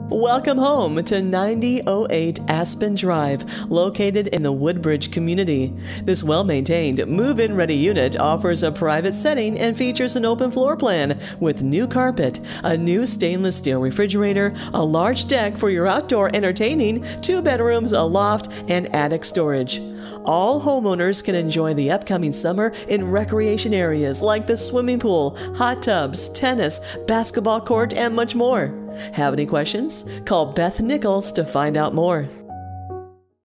Welcome home to 9008 Aspen Drive, located in the Woodbridge Community. This well-maintained, move-in ready unit offers a private setting and features an open floor plan with new carpet, a new stainless steel refrigerator, a large deck for your outdoor entertaining, 2 bedrooms, a loft, and attic storage. All homeowners can enjoy the upcoming summer in recreation areas like the swimming pool, hot tubs, tennis, basketball court, and much more. Have any questions? Call Beth Nichols to find out more.